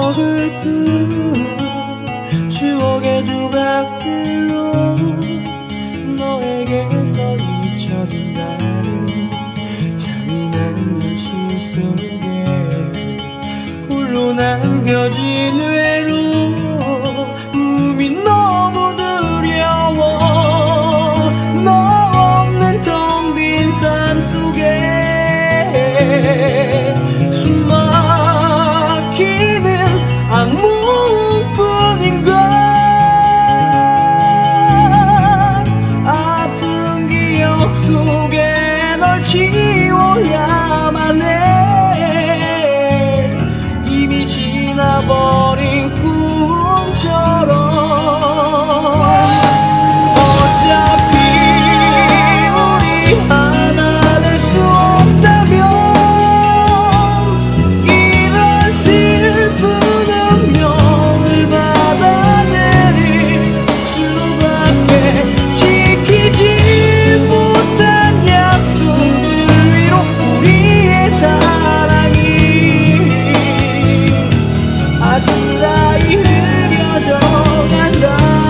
흘픈 추억의 조각들로 너에게서 잊혀진다는 잔인한 현실 속에 홀로 남겨진 외로움이 너무 두려워. 너 없는 텅 빈 삶 속에 숨 막히는 악몽뿐인걸. 아픈 기억 속에 널 지워야만 해. 이미 지나버린 꿈처럼. 어차피 우리 하나 될 수 없다면 이런 슬픈 운명을 받아들일 수밖에. 지키지 못한 약속들 위로 우리의 사랑이 아스라이 흐려져 간다.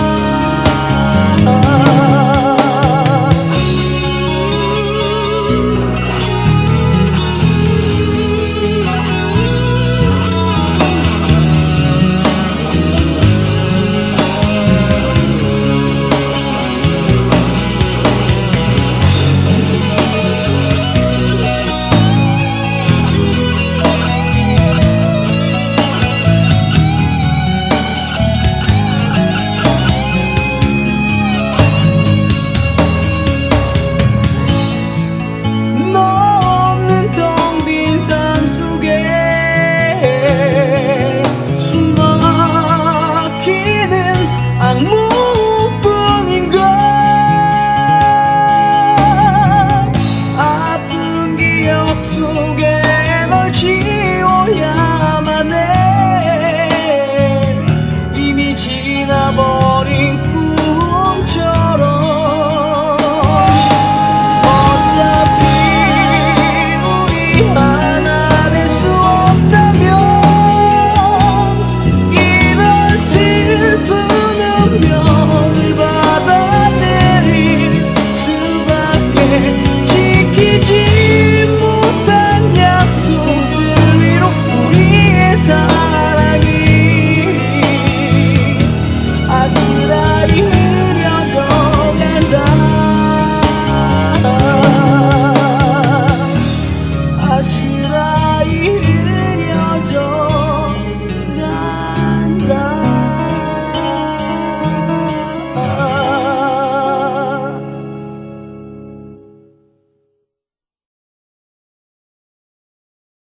너 없는 텅 빈 삶 속에 숨 막히는 악몽뿐인걸. 아픈 기억 속에 널 지워야